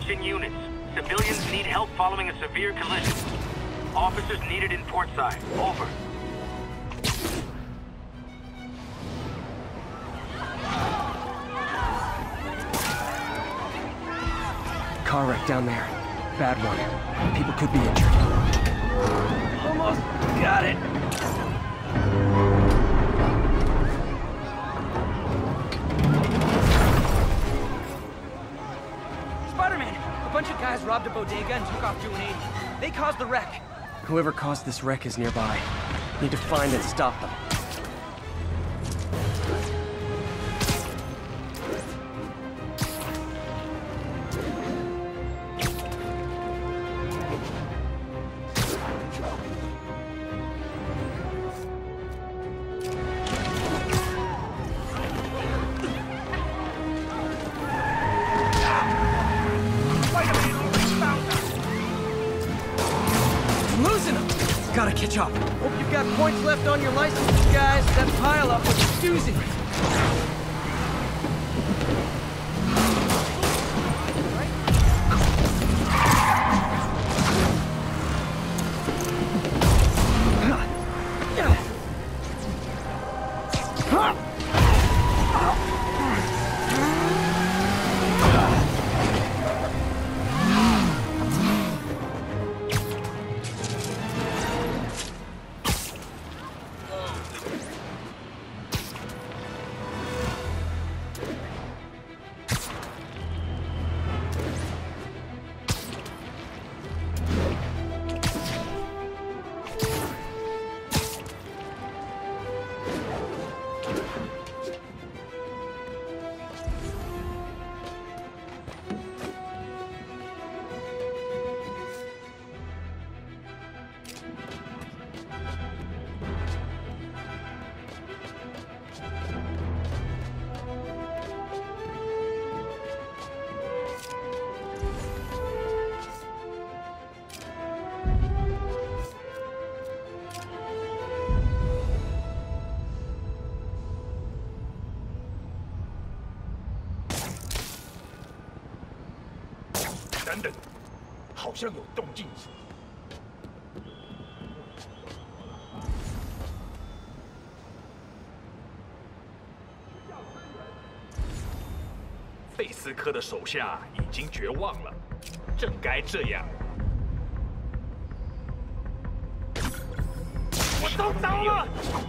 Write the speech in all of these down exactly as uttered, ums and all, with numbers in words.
Attention units. Civilians need help following a severe collision. Officers needed in portside. Over. Car wreck down there. Bad one. People could be injured. Almost got it! Spider-Man! A bunch of guys robbed a bodega and took off doing eighty. They caused the wreck. Whoever caused this wreck is nearby. Need to find and stop them. Gotta catch up. Hope you've got points left on your licenses, guys. That pile up was a doozy. 等等，好像有动静。费斯科的手下已经绝望了，正该这样。我都糟了！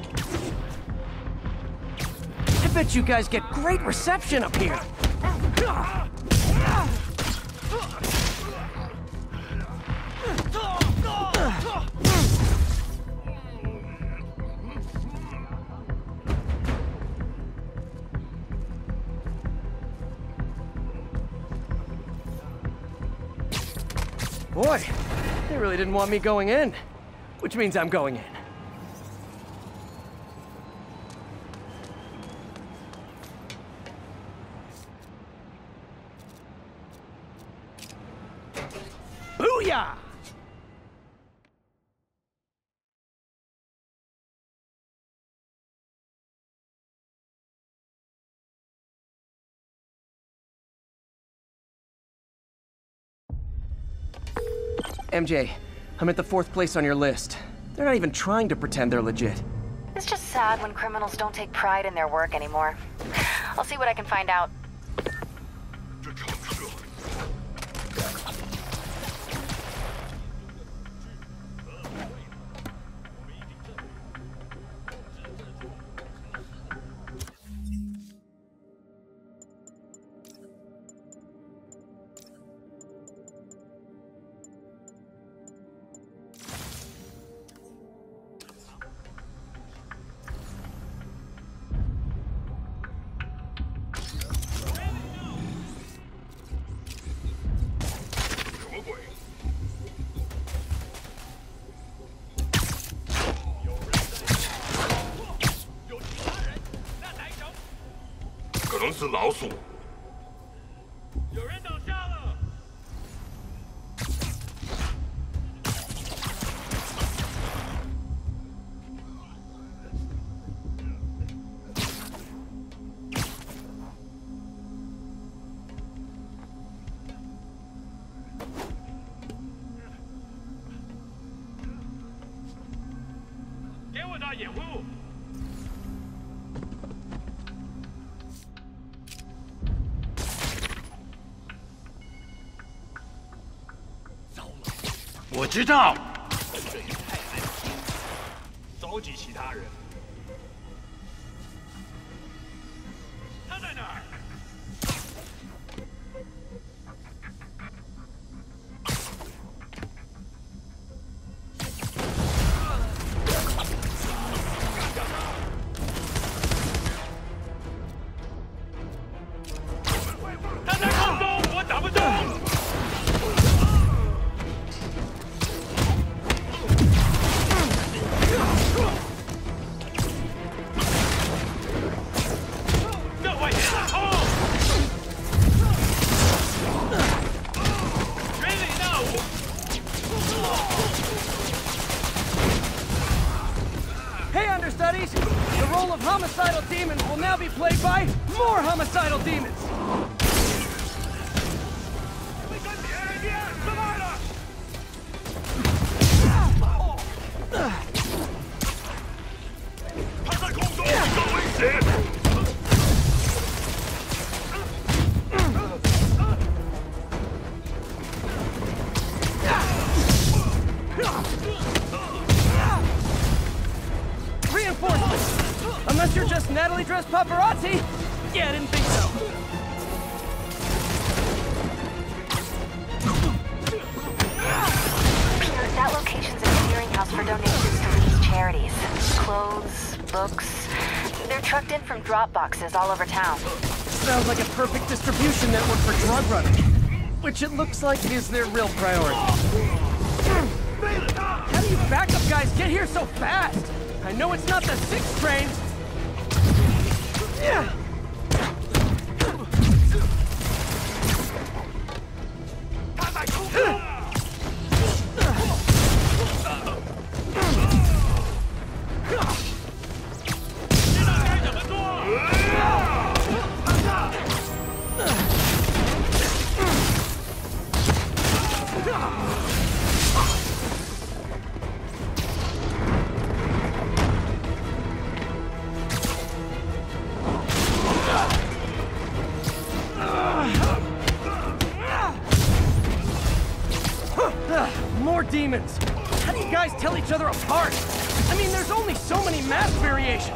I bet you guys get great reception up here. Boy, they really didn't want me going in. Which means I'm going in. Booyah! M J, I'm at the fourth place on your list. They're not even trying to pretend they're legit. It's just sad when criminals don't take pride in their work anymore. I'll see what I can find out. 可能是老鼠。 有人倒下了。 我的掩护。糟了， 我知道。 这也太难听了，召集其他人。他在哪儿？ Hey, understudies! The role of homicidal demons will now be played by more homicidal demons! 他在空中，有危险！ Reinforcements! Unless you're just Natalie dressed paparazzi? Yeah, I didn't think so. Peter, that location's a clearinghouse for donations to Lee's charities. Clothes, books. They're trucked in from drop boxes all over town. Sounds like a perfect distribution network for drug running. Which it looks like is their real priority. How do you backup guys get here so fast? I know it's not the sixth train. Yeah. More demons! How do you guys tell each other apart? I mean, there's only so many mass variations!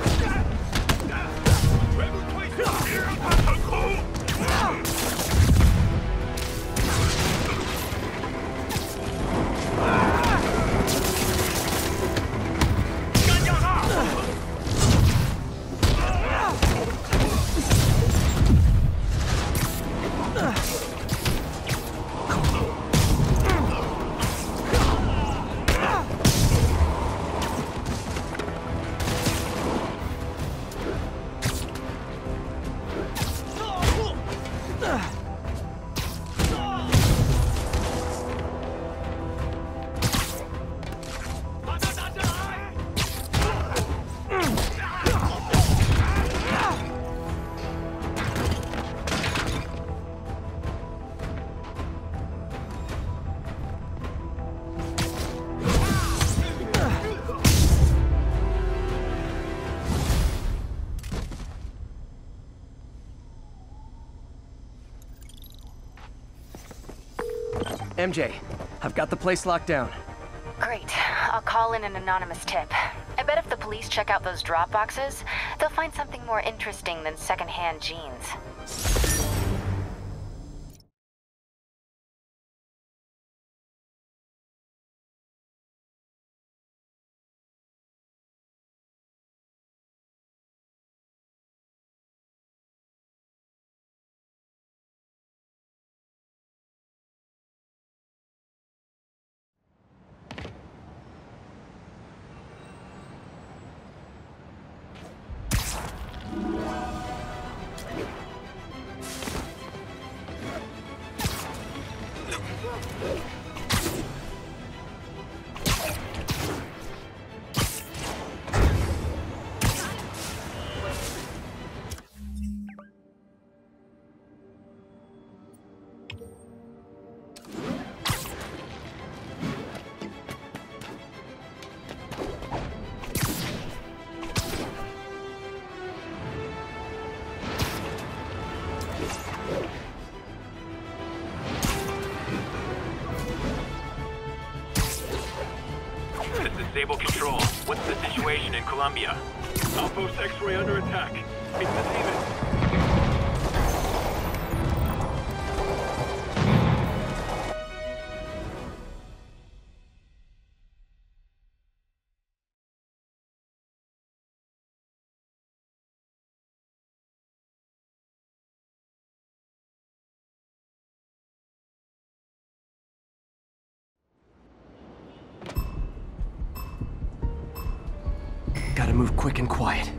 M J, I've got the place locked down. Great. I'll call in an anonymous tip. I bet if the police check out those drop boxes, they'll find something more interesting than secondhand jeans. This is Sable Control. What's the situation in Colombia? Outpost X-ray under attack. It's the demon. Gotta move quick and quiet.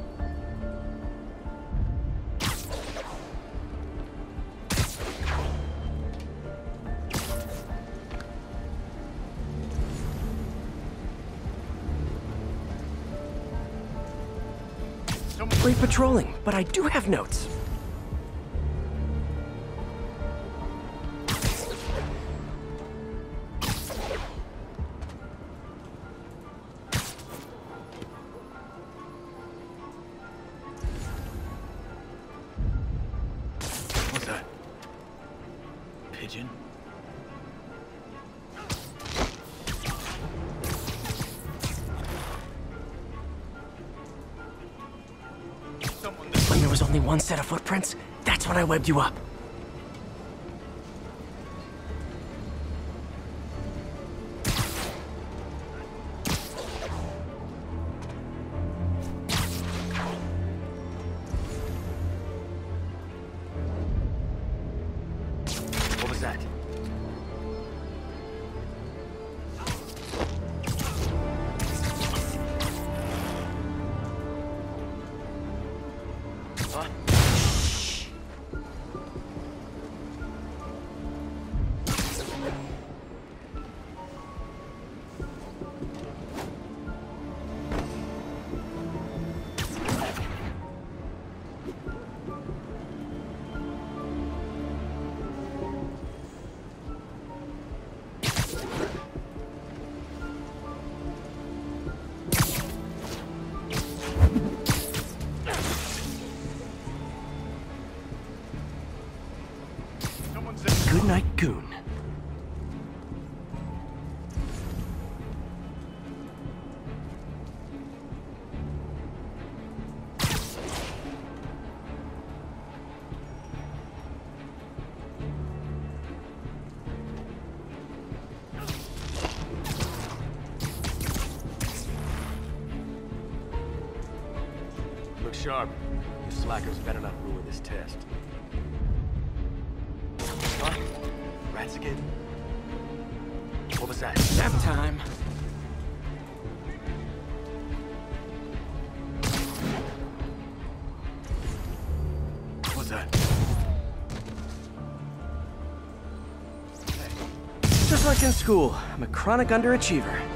Great patrolling, but I do have notes. What's that? Pigeon? When there was only one set of footprints, that's when I webbed you up. What was that? Huh? Good night, Goon. Look sharp. You slackers better not ruin this test. Huh? Rats again? What was that? Nap time. What was that? Just like in school, I'm a chronic underachiever.